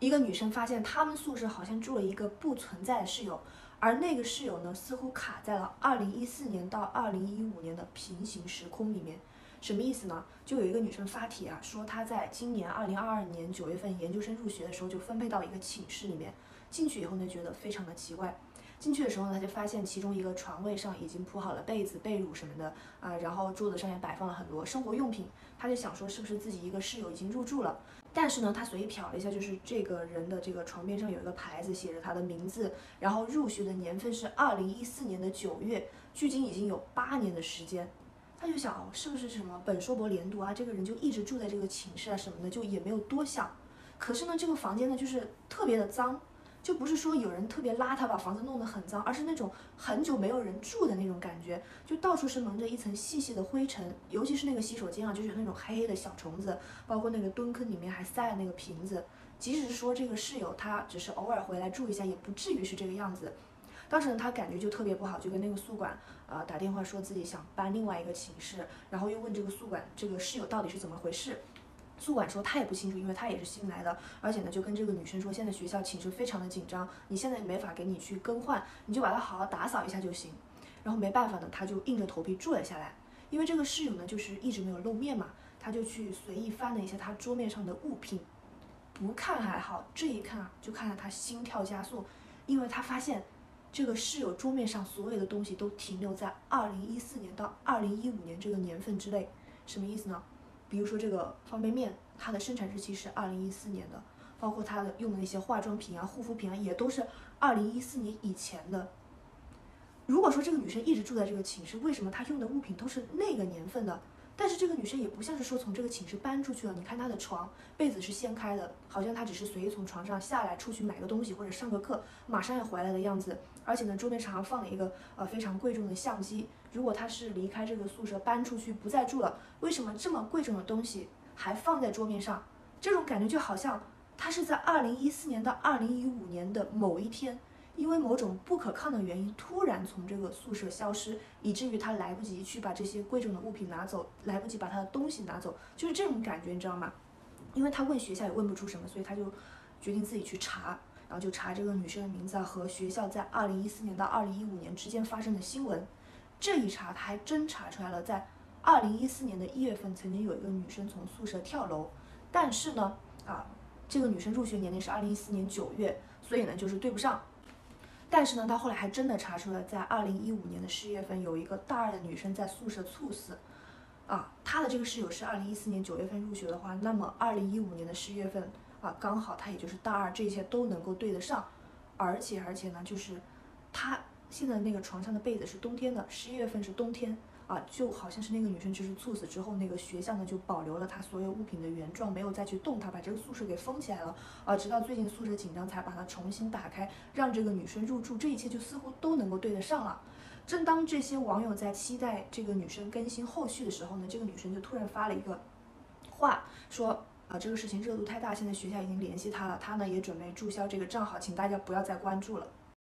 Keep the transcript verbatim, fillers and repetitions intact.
一个女生发现他们宿舍好像住了一个不存在的室友，而那个室友呢，似乎卡在了二零一四年到二零一五年的平行时空里面。什么意思呢？就有一个女生发帖啊，说她在今年二零二二年九月份研究生入学的时候就分配到一个寝室里面，进去以后呢，觉得非常的奇怪。进去的时候呢，她就发现其中一个床位上已经铺好了被子、被褥什么的啊、呃，然后桌子上面摆放了很多生活用品。她就想说，是不是自己一个室友已经入住了？但是呢，她随意瞟了一下，就是这个人的这个床边上有一个牌子，写着他的名字，然后入学的年份是二零一四年的九月，距今已经有八年的时间。他就想，是不是什么本硕博连读啊？这个人就一直住在这个寝室啊什么的，就也没有多想。可是呢，这个房间呢，就是特别的脏，就不是说有人特别邋遢把房子弄得很脏，而是那种很久没有人住的那种感觉，就到处是蒙着一层细细的灰尘，尤其是那个洗手间啊，就是有那种黑黑的小虫子，包括那个蹲坑里面还塞了那个瓶子。即使是说这个室友他只是偶尔回来住一下，也不至于是这个样子。当时呢，他感觉就特别不好，就跟那个宿管呃打电话说自己想搬另外一个寝室，然后又问这个宿管这个室友到底是怎么回事。宿管说他也不清楚，因为他也是新来的，而且呢就跟这个女生说，现在学校寝室非常的紧张，你现在没法给你去更换，你就把它好好打扫一下就行。然后没办法呢，他就硬着头皮住了下来。因为这个室友呢就是一直没有露面嘛，他就去随意翻了一下他桌面上的物品，不看还好，这一看啊就看得他心跳加速，因为他发现这个室友桌面上所有的东西都停留在二零一四年到二零一五年这个年份之内。什么意思呢？比如说这个方便面，它的生产日期是二零一四年的，包括它的用的那些化妆品啊、护肤品啊，也都是二零一四年以前的。如果说这个女生一直住在这个寝室，为什么她用的物品都是那个年份的？但是这个女生也不像是说从这个寝室搬出去了，你看她的床被子是掀开的，好像她只是随意从床上下来出去买个东西或者上个课，马上要回来的样子。而且呢，桌面上还放了一个呃非常贵重的相机。如果她是离开这个宿舍搬出去不再住了，为什么这么贵重的东西还放在桌面上？这种感觉就好像她是在二零一四年到二零一五年的某一天，因为某种不可抗的原因突然从这个宿舍消失，以至于他来不及去把这些贵重的物品拿走，来不及把他的东西拿走，就是这种感觉，你知道吗？因为他问学校也问不出什么，所以他就决定自己去查，然后就查这个女生的名字啊和学校在二零一四年到二零一五年之间发生的新闻。这一查，他还真查出来了，在二零一四年的一月份，曾经有一个女生从宿舍跳楼，但是呢，啊，这个女生入学年龄是二零一四年九月，所以呢就是对不上。但是呢，他后来还真的查出了，在二零一五年的十月份，有一个大二的女生在宿舍猝死。啊，她的这个室友是二零一四年九月份入学的话，那么二零一五年的十月份啊，刚好她也就是大二，这些都能够对得上。而且而且呢，就是她现在那个床上的被子是冬天的，十一月份是冬天。啊，就好像是那个女生就是猝死之后，那个学校呢就保留了她所有物品的原状，没有再去动它，把这个宿舍给封起来了。啊，直到最近宿舍紧张才把它重新打开，让这个女生入住，这一切就似乎都能够对得上了。正当这些网友在期待这个女生更新后续的时候呢，这个女生就突然发了一个话，说啊，这个事情热度太大，现在学校已经联系她了，她呢也准备注销这个账号，请大家不要再关注了。